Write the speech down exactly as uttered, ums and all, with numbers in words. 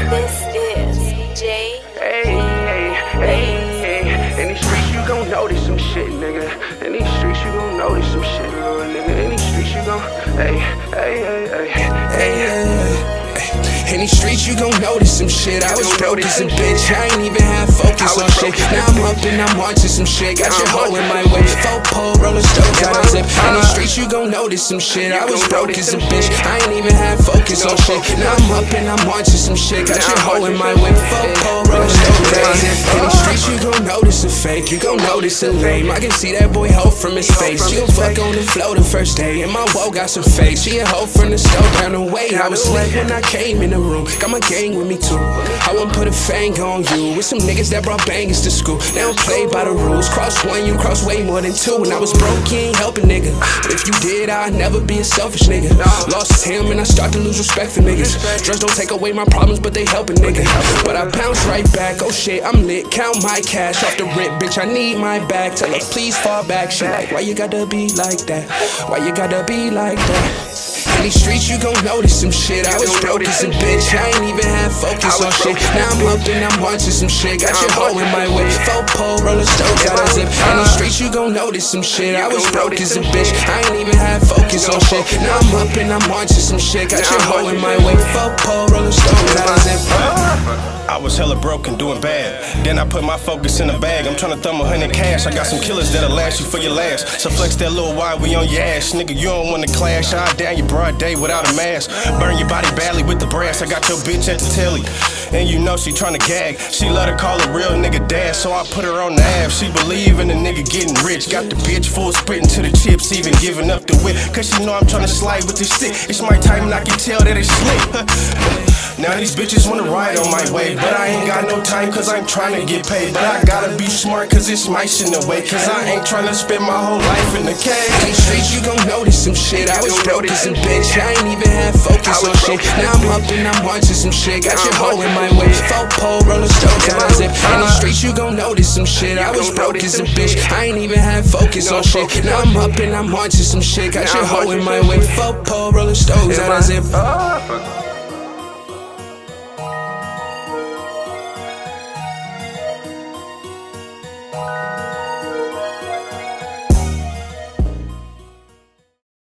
This is J. Hey, hey, hey, hey. In these streets you gon' notice some shit, nigga. In these streets you gon' notice some shit, little nigga. In these streets you gon', hey, hey, hey, hey, hey, hey. In these streets you gon' notice some shit. I was broke as a bitch, I ain't even have focus on shit. Now I'm up and I'm watching some shit. Got your hoe in my way, faux pole, rolling stones out of zip. In these streets you gon' notice some shit. I was broke as a bitch, I ain't even have focus on shit. Now I'm up and I'm watching some shit. Got your hoe in my way, faux pole, rolling stones out of zip. In these streets you gon' notice a fake, you gon' notice a lame. I can see that boy hoe from his face. She gon' fuck on the floor the first day, and my woe got some face. She a hoe from the stove down the way. I was lit when I came in the room. Got my gang with me too. I won't put a fang on you. With some niggas that brought bangers to school. They don't play by the rules. Cross one, you cross way more than two. When I was broke, you ain't helping nigga. But if you did, I'd never be a selfish nigga. Lost him and I start to lose respect for niggas. Drugs don't take away my problems, but they helping nigga. But I bounce right back. Oh shit, I'm lit. Count my cash off the rip, bitch. I need my bag. Tell her please fall back. She like, why you gotta be like that? Why you gotta be like that? In these streets you gon' notice some shit. I was broke as a bitch, I ain't even have focus on shit. Now I'm up and I'm watching some shit. Got your hoe in my way, faux pole, rolling stones out of zip. In these streets you gon' notice some shit. I was broke as a bitch, I ain't even have focus on shit. Now I'm up and I'm watching some shit. Got your hoe in my way, faux pole, rolling stones out of zip. I was hella broke and doing bad. Then I put my focus in a bag. I'm tryna thumb a hundred cash. I got some killers that'll last you for your last. So flex that little wide, we on your ass. Nigga, you don't wanna clash. I down your broad day without a mask. Burn your body badly with the brass. I got your bitch at the telly, and you know she tryna gag. She love to call a real nigga dad, so I put her on the app. She believe in the nigga getting rich. Got the bitch full spitting to the chips, even giving up the whip. Cause she know I'm tryna slide with this stick. It's my time and I can tell that it's slick. Now these bitches wanna ride on my way, but I ain't got no time cause I'm tryna get paid. But I gotta be smart cause it's mice in the way, cause I ain't tryna spend my whole life in the cage. In these streets you gon' notice some shit. I was broke as a bitch, I ain't even have focus on shit. Now I'm up and I'm watching some shit. Got your hoe in my way, faux pole, rolling stones out of zip. In these streets you gon' notice some shit. I was broke as a bitch, I ain't even have focus on shit. Now I'm up and I'm watching some shit. Got your hoe in my way, faux pole, rolling stones out of zip.